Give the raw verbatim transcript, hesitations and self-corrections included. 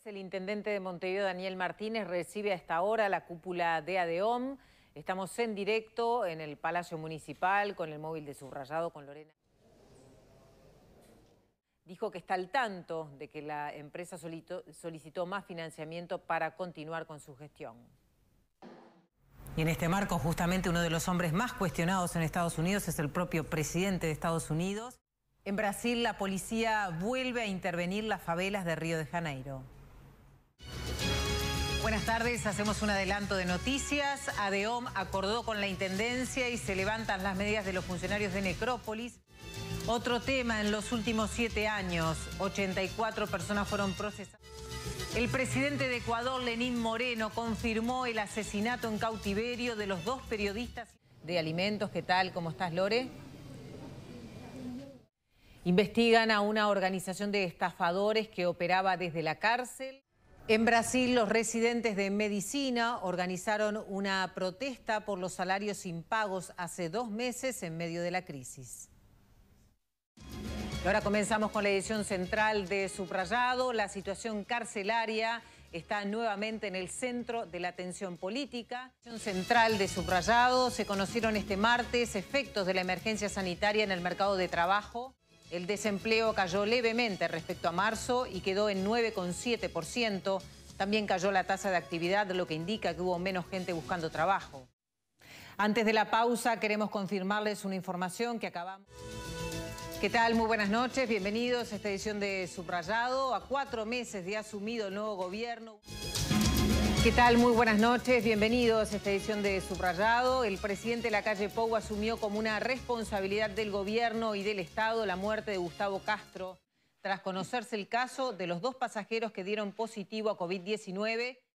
El intendente de Montevideo, Daniel Martínez, recibe a esta hora la cúpula de ADEOM. Estamos en directo en el Palacio Municipal con el móvil de Subrayado con Lorena. Dijo que está al tanto de que la empresa solicitó más financiamiento para continuar con su gestión. Y en este marco, justamente uno de los hombres más cuestionados en Estados Unidos es el propio presidente de Estados Unidos. En Brasil, la policía vuelve a intervenir las favelas de Río de Janeiro. Buenas tardes, hacemos un adelanto de noticias. ADEOM acordó con la Intendencia y se levantan las medidas de los funcionarios de Necrópolis. Otro tema, en los últimos siete años, ochenta y cuatro personas fueron procesadas. El presidente de Ecuador, Lenín Moreno, confirmó el asesinato en cautiverio de los dos periodistas de alimentos. ¿Qué tal? ¿Cómo estás, Lore? Investigan a una organización de estafadores que operaba desde la cárcel. En Brasil, los residentes de medicina organizaron una protesta por los salarios impagos hace dos meses en medio de la crisis. Y ahora comenzamos con la edición central de Subrayado. La situación carcelaria está nuevamente en el centro de la atención política. En la edición central de Subrayado se conocieron este martes efectos de la emergencia sanitaria en el mercado de trabajo. El desempleo cayó levemente respecto a marzo y quedó en nueve coma siete por ciento. También cayó la tasa de actividad, lo que indica que hubo menos gente buscando trabajo. Antes de la pausa, queremos confirmarles una información que acabamos... ¿Qué tal? Muy buenas noches, bienvenidos a esta edición de Subrayado. A cuatro meses de asumido el nuevo gobierno... ¿Qué tal? Muy buenas noches, bienvenidos a esta edición de Subrayado. El presidente Lacalle Pou asumió como una responsabilidad del gobierno y del Estado la muerte de Gustavo Castro, tras conocerse el caso de los dos pasajeros que dieron positivo a COVID diecinueve